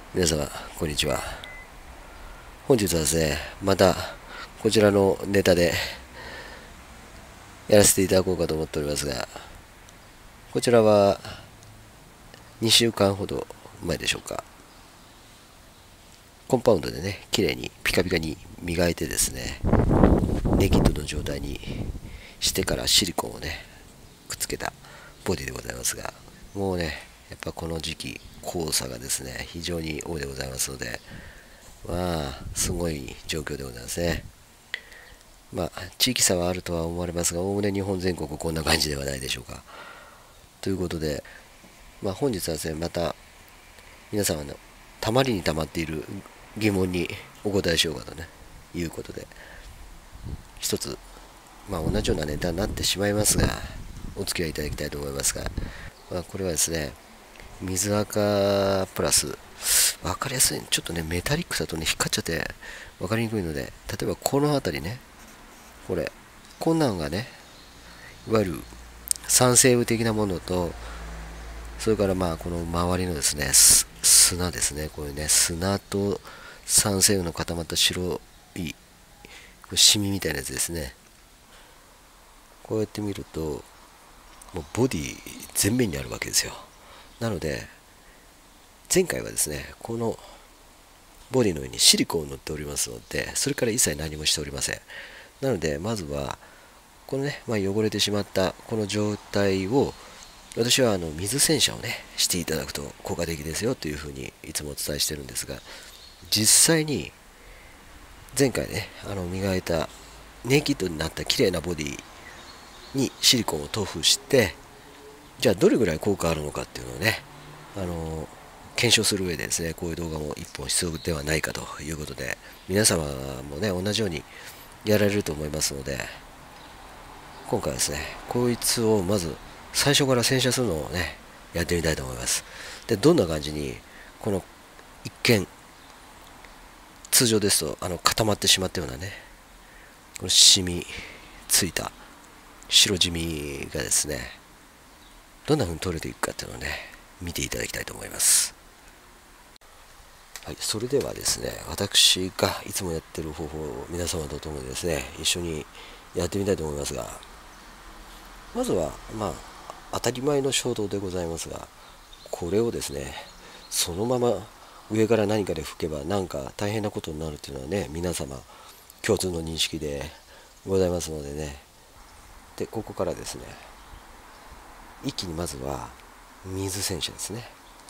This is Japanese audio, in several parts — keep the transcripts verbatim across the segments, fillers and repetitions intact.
皆様こんにちは。本日はですね、またこちらのネタでやらせていただこうかと思っておりますが、こちらはにしゅうかんほど前でしょうか、コンパウンドでね、綺麗にピカピカに磨いてですね、ネキッドの状態にしてからシリコンをねくっつけたボディでございますが、もうねやっぱこの時期黄砂がですね非常に多いでございますので、まあすごい状況でございますね。まあ地域差はあるとは思われますが、おおむね日本全国こんな感じではないでしょうか。ということで、まあ、本日はですね、また皆様のたまりにたまっている疑問にお答えしようかとねいうことで、一つ、まあ、同じようなネタになってしまいますが、お付き合いいただきたいと思いますが、まあ、これはですね、水垢プラス、分かりやすい、ちょっとね、メタリックだとね、引っかかっちゃって分かりにくいので、例えばこの辺りね、これ、こんなんがね、いわゆる酸性雨的なものと、それからまあこの周りのですね、砂ですね、こういうね、砂と酸性雨の固まった白いこれシミみたいなやつですね。こうやって見ると、もうボディ全面にあるわけですよ。なので、前回はですね、このボディの上にシリコンを塗っておりますので、それから一切何もしておりません。なので、まずは、このね、まあ、汚れてしまったこの状態を、私はあの水洗車をね、していただくと効果的ですよというふうにいつもお伝えしてるんですが、実際に前回ね、あの磨いたネイキッドになった綺麗なボディにシリコンを塗布して、じゃあどれぐらい効果あるのかっていうのをね、あの検証する上でですね、こういう動画も一本必要ではないかということで、皆様もね、同じようにやられると思いますので、今回はですね、こいつをまず最初から洗車するのをね、やってみたいと思います。で、どんな感じに、この一見、通常ですとあの固まってしまったようなね、この染みついた白地味がですね、どんな風に取れていくかっていうのをね、見ていただきたいと思います。はい、それではですね、私がいつもやってる方法を皆様と共にですね、一緒にやってみたいと思いますが、まずは、まあ、当たり前の衝動でございますが、これをですね、そのまま上から何かで吹けばなんか大変なことになるっていうのはね、皆様共通の認識でございますのでね。で、ここからですね、一気にまずは水洗車ですね。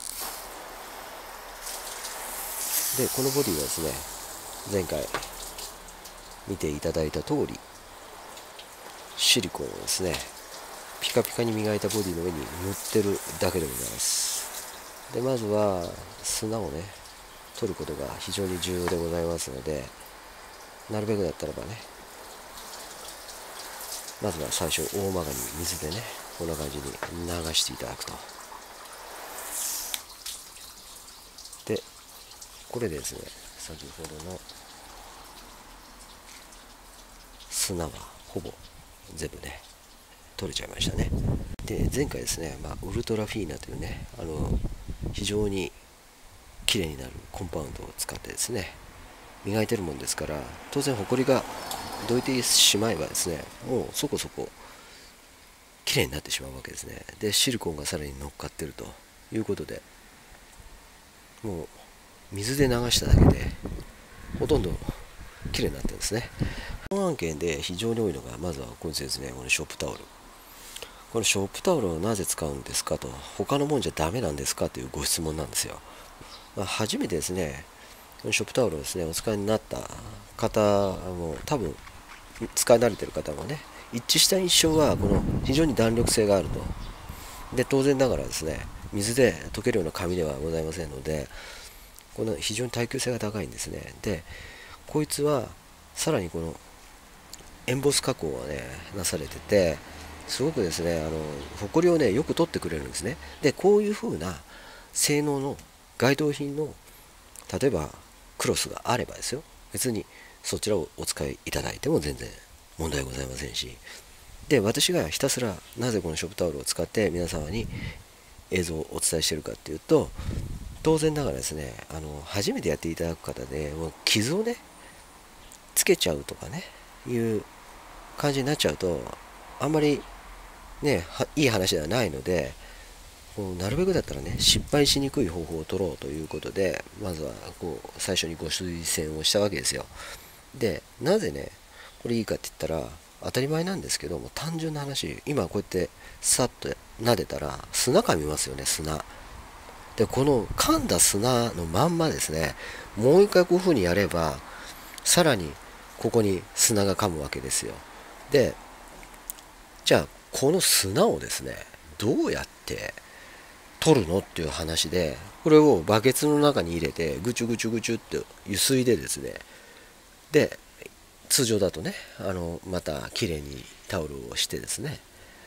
で、このボディはですね、前回見ていただいた通り、シリコンをですね、ピカピカに磨いたボディの上に塗ってるだけでございます。で、まずは砂をね、取ることが非常に重要でございますので、なるべくだったらばね、まずは最初大まかに水でね、こんな感じに流していただくと。で、これでですね、先ほどの砂はほぼ全部ね、取れちゃいましたね。で、前回ですね、まあ、ウルトラフィーナというね、あの非常に綺麗になるコンパウンドを使ってですね、磨いてるもんですから、当然ホコリがどいてしまえばですね、もうそこそこ綺麗になってしまうわけですね。で、シリコンがさらに乗っかってるということで、もう水で流しただけでほとんど綺麗になってるんですね。この案件で非常に多いのが、まずはこいつですね、このショップタオル。このショップタオルをなぜ使うんですかと、他のもんじゃダメなんですかというご質問なんですよ。まあ、初めてですね、ショップタオルをですね、お使いになった方も、多分使い慣れてる方もね、一致した印象はこの非常に弾力性があると。で、当然ながらですね、水で溶けるような紙ではございませんので、この非常に耐久性が高いんですね。で、こいつはさらにこのエンボス加工がねなされてて、すごくですね、あのホコリをねよく取ってくれるんですね。で、こういう風な性能の該当品の、例えばクロスがあればですよ、別にそちらをお使いいただいても全然問題ございませんし、で、私がひたすらなぜこのショップタオルを使って皆様に映像をお伝えしているかっていうと、 当然ながらですね、あの初めてやっていただく方でもう傷をねつけちゃうとかねいう感じになっちゃうとあんまりねいい話ではないので、こうなるべくだったらね失敗しにくい方法を取ろうということで、まずはこう最初にご推薦をしたわけですよ。でなぜねこれいいかって言ったら当たり前なんですけども、単純な話、今こうやってさっと撫でたら砂噛みますよね。砂で、この噛んだ砂のまんまですね、もう一回こういう風にやればさらにここに砂が噛むわけですよ。でじゃあこの砂をですねどうやって取るのっていう話で、これをバケツの中に入れてぐちゅぐちゅぐちゅってゆすいでですね、で通常だとねあのまたきれいにタオルをしてですね、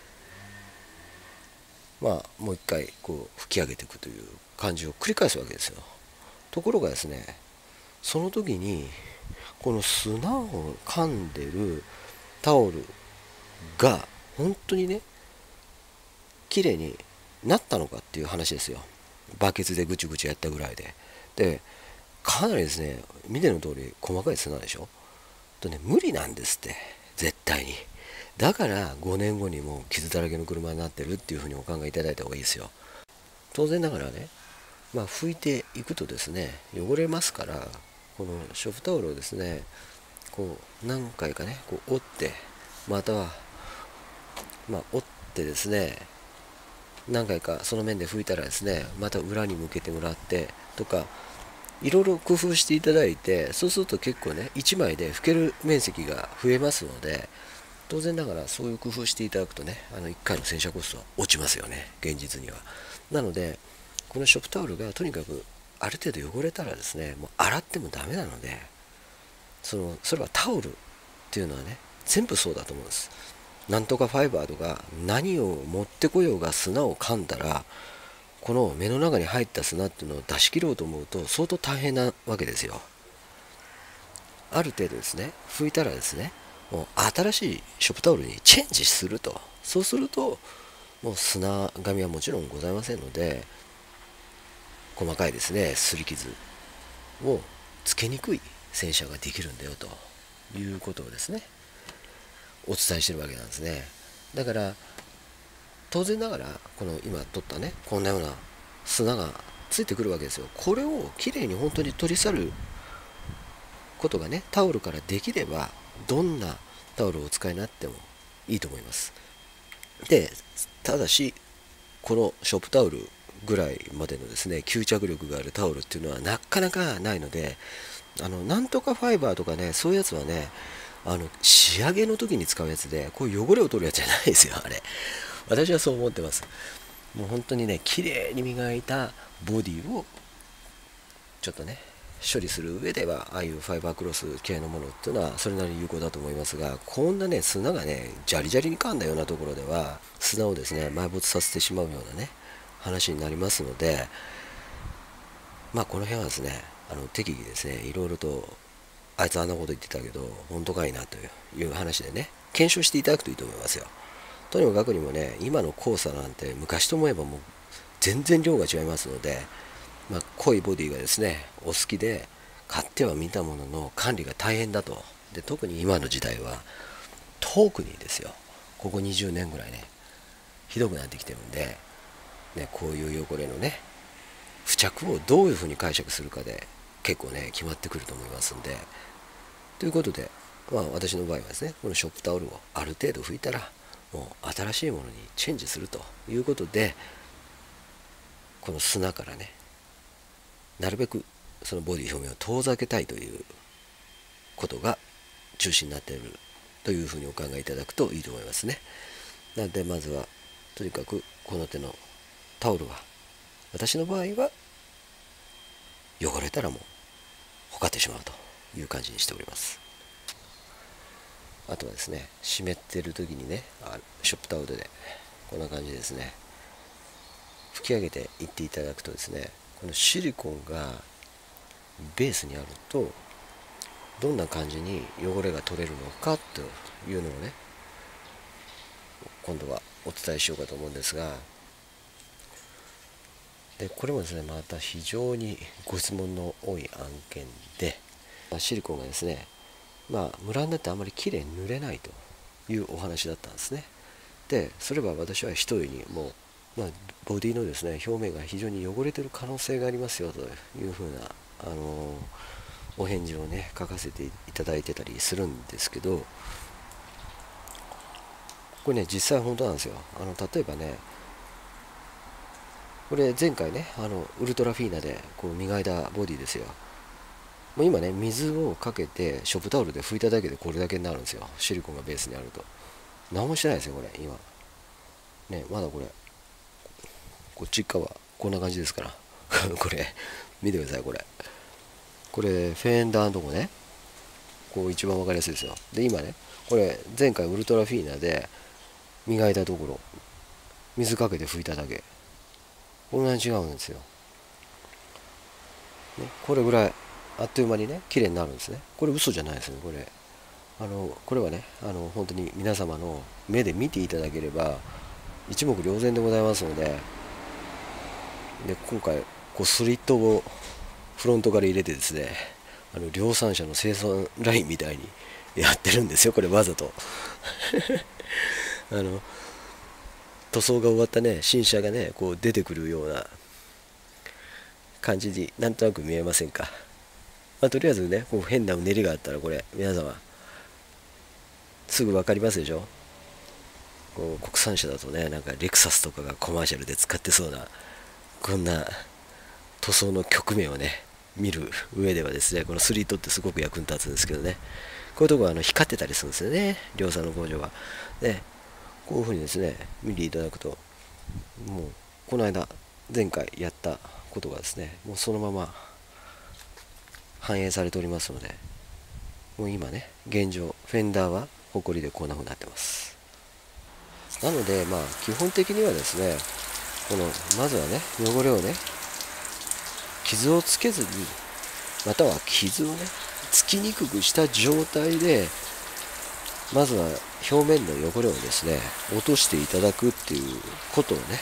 まあもう一回こう拭き上げていくという感じを繰り返すわけですよ。ところがですね、その時にこの砂を噛んでるタオルが本当にね綺麗になったのかっていう話ですよ。バケツでぐちゅぐちゅやったぐらいで。でかなりですね、見ての通り細かい砂でしょ。とね無理なんですって、絶対に。だからごねんごにも傷だらけの車になってるっていうふうにお考えいただいた方がいいですよ。当然ながらね、まあ拭いていくとですね汚れますから、このショープタオルをですねこう何回かねこう折って、またはまあ折ってですね何回かその面で拭いたらですね、また裏に向けてもらってとか、いろいろ工夫していただいて、そうすると結構ねいちまいで拭ける面積が増えますので、当然ながらそういう工夫していただくとね、あのいっかいの洗車コストは落ちますよね、現実には。なのでこのショップタオルがとにかくある程度汚れたらですね、もう洗ってもダメなので、そのそれはタオルっていうのはね全部そうだと思うんです。なんとかファイバーとか何を持ってこようが砂を噛んだら、この目の中に入った砂っていうのを出し切ろうと思うと相当大変なわけですよ。ある程度ですね拭いたらですね、もう新しいショップタオルにチェンジすると。そうするともう砂紙はもちろんございませんので、細かいですね擦り傷をつけにくい洗車ができるんだよということをですねお伝えしてるわけなんですね。だから当然ながらこの今取ったねこんなような砂がついてくるわけですよ。これをきれいに本当に取り去ることがねタオルからできれば、どんなタオルをお使いになってもいいと思います。でただしこのショップタオルぐらいまでのですね吸着力があるタオルっていうのはなかなかないので、あのなんとかファイバーとかねそういうやつはね、あの仕上げの時に使うやつで、こういう汚れを取るやつじゃないですよあれ。私はそう思ってます。もう本当にね綺麗に磨いたボディをちょっとね処理する上では、ああいうファイバークロス系のものっていうのはそれなりに有効だと思いますが、こんなね砂がねジャリジャリに噛んだようなところでは砂をですね埋没させてしまうようなね話になりますので、まあこの辺はですねあの適宜ですねいろいろと、あいつあんなこと言ってたけど本当かいなという話でね検証していただくといいと思いますよ。とにもかくにもね今の黄砂なんて昔と思えばもう全然量が違いますので、まあ、濃いボディがですねお好きで買ってはみたものの管理が大変だと。で特に今の時代は特にですよ、ここにじゅうねんぐらいねひどくなってきてるんで、ね、こういう汚れのね付着をどういうふうに解釈するかで結構ね決まってくると思いますんで、ということで、まあ、私の場合はですねこのショップタオルをある程度拭いたらもう新しいものにチェンジするということで、この砂からねなるべくそのボディ表面を遠ざけたいということが中心になっているというふうにお考えいただくといいと思いますね。なのでまずはとにかくこの手のタオルは、私の場合は汚れたらもうほかってしまうという感じにしております。あとはですね湿ってる時にねあショップタオルでこんな感じですね拭き上げていっていただくとですね、このシリコンがベースにあるとどんな感じに汚れが取れるのかというのをね今度はお伝えしようかと思うんですが、 でこれもですねまた非常にご質問の多い案件で、シリコンがですねまあムラになってあまりきれいに塗れないというお話だったんですね。でそれは私は一重にもう、まあ、ボディのですね表面が非常に汚れてる可能性がありますよというふうな、あのーお返事をね書かせていただいてたりするんですけど、これね実際本当なんですよ。あの例えばねこれ前回ねあのウルトラフィーナでこう磨いたボディですよ。もう今ね水をかけてショップタオルで拭いただけでこれだけになるんですよ。シリコンがベースにあると何もしてないですよこれ今ね。まだこれこっち側こんな感じですからこれ見てください。これこれフェンダーのとこね、こう一番分かりやすいですよ。で今ねこれ前回ウルトラフィーナで磨いたところ水かけて拭いただけ、こんなに違うんですよ、ね、これぐらいあっという間にね綺麗になるんですね。これ嘘じゃないですね。これあのこれはねあの本当に皆様の目で見ていただければ一目瞭然でございますので、で今回こうスリットをフロントから入れてですね、あの量産車の生産ラインみたいにやってるんですよこれわざとあの塗装が終わったね新車がねこう出てくるような感じになんとなく見えませんか。まあ、とりあえずねこう変なうねりがあったらこれ皆様すぐ分かりますでしょ。こう国産車だとねなんかレクサスとかがコマーシャルで使ってそうなこんな塗装の局面をね見る上ではですねこのスリートってすごく役に立つんですけどね、こういうところはあの光ってたりするんですよね量産の工場は。でこういうふうにですね見ていただくともうこの間前回やったことがですねもうそのまま反映されておりますので、もう今ね現状フェンダーはホコリでこんな風になってます。なのでまあ基本的にはですねこのまずはね汚れをね傷をつけずに、または傷をねつきにくくした状態でまずは表面の汚れをですね落としていただくっていうことをね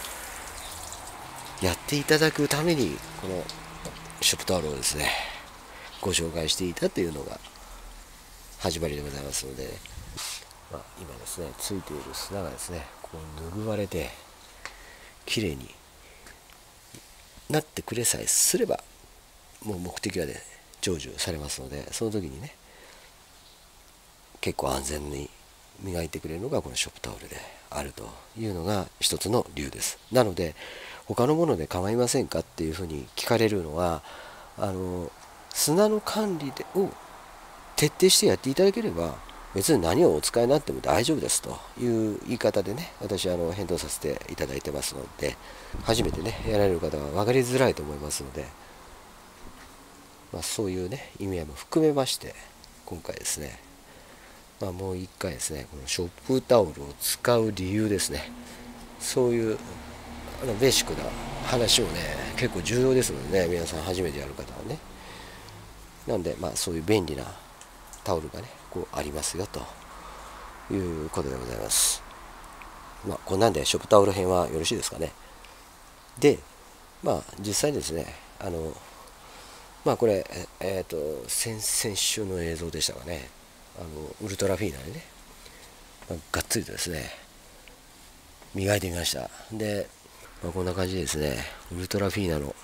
やっていただくためにこのショップタオルをですねご紹介していたというのが始まりでございますので、まあ、今ですねついている砂がですねこう拭われてきれいになってくれさえすればもう目的はね成就されますので、その時にね結構安全に磨いてくれるのがこのショップタオルであるというのが一つの理由です。なので他のもので構いませんかっていうふうに聞かれるのは、あの砂の管理でを徹底してやっていただければ別に何をお使いになっても大丈夫ですという言い方でね私はあの返答させていただいてますので、初めてねやられる方は分かりづらいと思いますので、まあ、そういうね意味合いも含めまして今回ですね、まあ、もう一回ですねこのショップタオルを使う理由ですね、そういうあのベーシックな話をね結構重要ですのでね、皆さん初めてやる方はね、なんでまあそういう便利なタオルがねこうありますよということでございます。まあこんなんでショップタオル編はよろしいですかね。でまあ実際にですねあのまあこれえっ、ー、と先々週の映像でしたかね、あのウルトラフィーナでね、まあ、がっつりとですね磨いてみました。で、まあ、こんな感じでですねウルトラフィーナの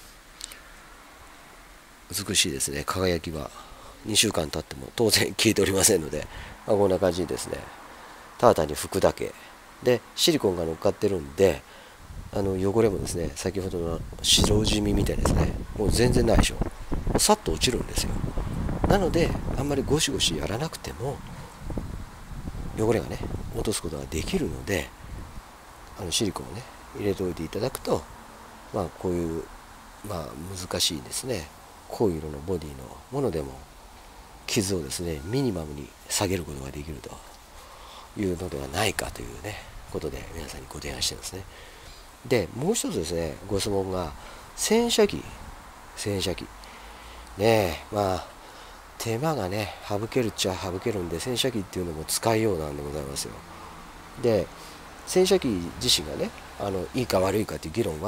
美しいですね輝きはにしゅうかん経っても当然消えておりませんので、まあ、こんな感じにですねただ単に拭くだけでシリコンが乗っかってるんで、あの汚れもですね先ほどの白地味みたいですねもう全然ないでしょ。さっと落ちるんですよ。なのであんまりゴシゴシやらなくても汚れがね落とすことができるので、あのシリコンをね入れておいていただくと、まあこういうまあ難しいですね濃い色のボディのものでも傷をですねミニマムに下げることができるというのではないかというねことで皆さんにご提案してるんですね。でもう一つですねご質問が洗車機洗車機ねえ、まあ手間がね省けるっちゃ省けるんで洗車機っていうのも使いようなんでございますよ。で洗車機自身がねあのいいか悪いかっていう議論は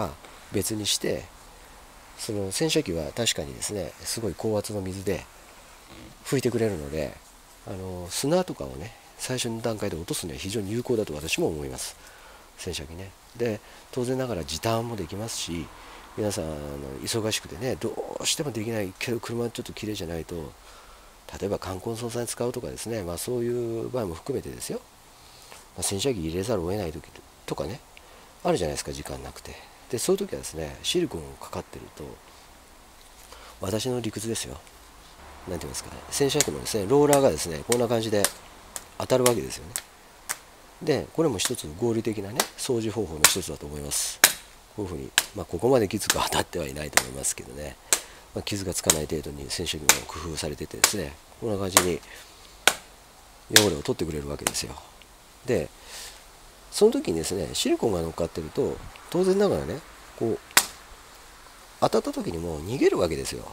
別にして、その洗車機は確かにですねすごい高圧の水で拭いてくれるので、あの砂とかをね最初の段階で落とすには非常に有効だと私も思います、洗車機ね。で当然ながら時短もできますし、皆さんあの忙しくてねどうしてもできないけど車ちょっと綺麗じゃないと、例えば冠婚葬祭に使うとかですね、まあ、そういう場合も含めてですよ、まあ、洗車機入れざるを得ない時とかねあるじゃないですか、時間なくて。でそういう時はですねシリコンかかってると、私の理屈ですよ、なんて言いますかね、洗車機のですねローラーがですねこんな感じで当たるわけですよね。でこれも一つ合理的なね掃除方法の一つだと思います。こういうふうに、まあ、ここまできつく当たってはいないと思いますけどね、まあ、傷がつかない程度に洗車機も工夫されててですね、こんな感じに汚れを取ってくれるわけですよ。でその時にですねシリコンが乗っかってると、当然ながらねこう当たった時にもう逃げるわけですよ。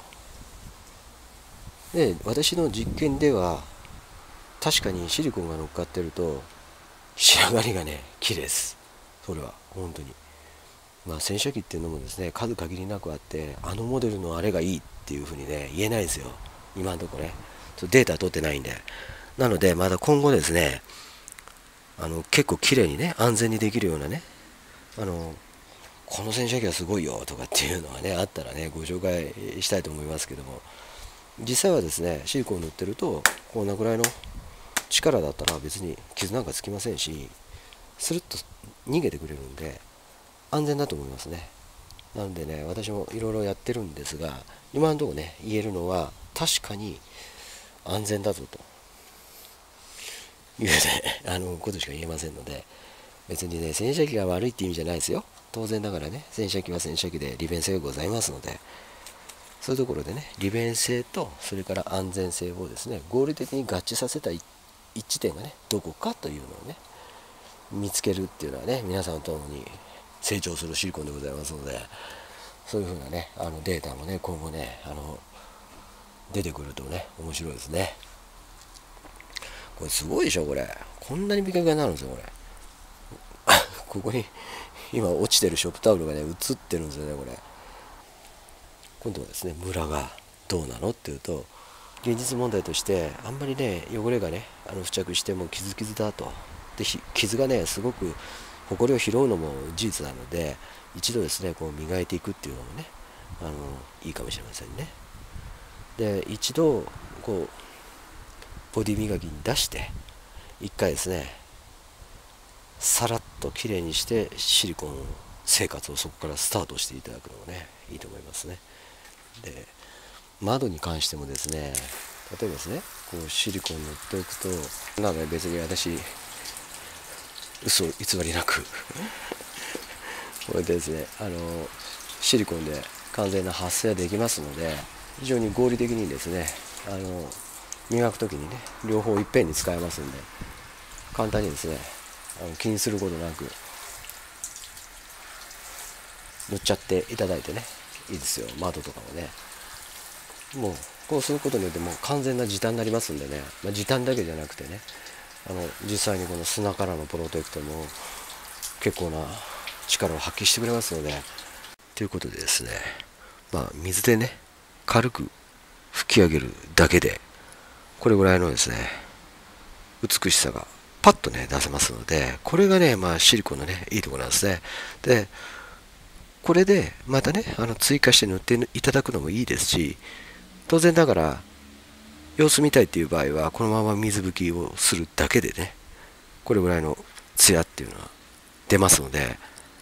で私の実験では確かにシリコンが乗っかってると仕上がりがね綺麗です。それは本当に、まあ洗車機っていうのもですね数限りなくあって、あのモデルのあれがいいっていうふうにね言えないですよ、今のところね。データ取ってないんで。なのでまだ今後ですね、あの結構綺麗にね安全にできるようなね、あのこの洗車機はすごいよとかっていうのはねあったらねご紹介したいと思いますけども、実際はですねシリコンを塗ってるとこんなぐらいの力だったら別に傷なんかつきませんし、スルッと逃げてくれるんで安全だと思いますね。なのでね私もいろいろやってるんですが、今のところね言えるのは確かに安全だぞというねあのことしか言えませんので、別にね洗車機が悪いって意味じゃないですよ。当然ながらね洗車機は洗車機で利便性がございますので、そういうところでね利便性とそれから安全性をですね合理的に合致させた一致点がねどこかというのをね見つけるっていうのはね、皆さんと共に成長するシリコンでございますので、そういうふうなねあのデータもね今後ねあの出てくるとね面白いですね。これすごいでしょ、これこんなにビカビカになるんですよこれここに今落ちてるショップタオルがね映ってるんですよね。これ今度はですねムラがどうなのっていうと、現実問題としてあんまりね汚れがねあの付着しても傷傷だと、で傷がねすごくほこりを拾うのも事実なので、一度ですねこう磨いていくっていうのもねあのいいかもしれませんね。で一度こうボディ磨きに出して一回ですねさらっときれいにしてシリコン生活をそこからスタートしていただくのもねいいと思いますね。で窓に関してもですね、例えばですねこうシリコン塗っておくと、なので別に私嘘偽りなくこれでですねあのシリコンで完全な発生はできますので、非常に合理的にですねあの磨くときにね両方いっぺんに使えますんで、簡単にですねあの気にすることなく塗っちゃっていただいてねいいですよ。窓とかもねもうこうすることによってもう完全な時短になりますんでね、まあ、時短だけじゃなくてねあの実際にこの砂からのプロテクトも結構な力を発揮してくれますので、ということでですね、まあ水でね軽く拭き上げるだけでこれぐらいのですね美しさがパッとね出せますので、これがねまあシリコンのねいいところなんですね。でこれでまたねあの追加して塗っていただくのもいいですし、当然ながら様子見たいっていう場合はこのまま水拭きをするだけでねこれぐらいのツヤっていうのは出ますので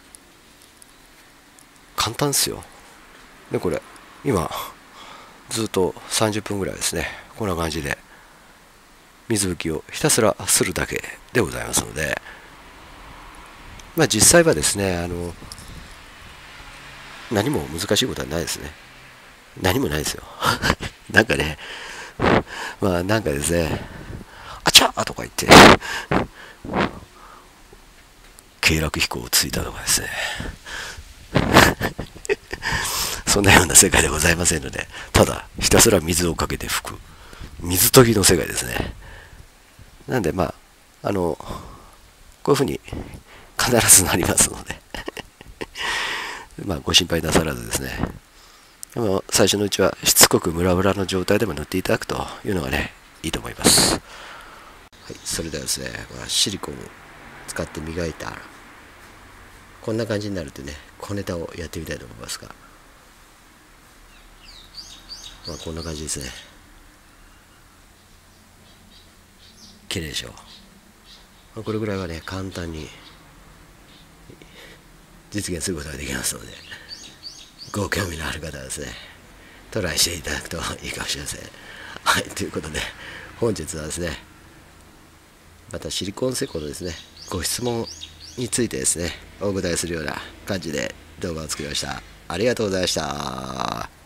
簡単ですよ。でこれ今ずっとさんじゅっぷんぐらいですねこんな感じで水拭きをひたすらするだけでございますので、まあ実際はですねあの何も難しいことはないですね。何もないですよなんかねまあなんかですねあちゃーとか言って経絡飛行をついたとかですねそんなような世界でございませんので、ただひたすら水をかけて拭く水研ぎの世界ですね。なんでまああのこういうふうに必ずなりますのでまあ、ご心配なさらずですね、でも最初のうちはしつこくムラムラの状態でも塗っていただくというのがね、いいと思います。はい、それではですね、まあ、シリコンを使って磨いたこんな感じになるとね、小ネタをやってみたいと思いますが、まあ、こんな感じですね。綺麗でしょう。まあ、これぐらいはね、簡単に実現することができますので、ご興味のある方はですね、トライしていただくといいかもしれません。はい、ということで、本日はですね、またシリコン施工のですね、ご質問についてですね、お答えするような感じで動画を作りました。ありがとうございました。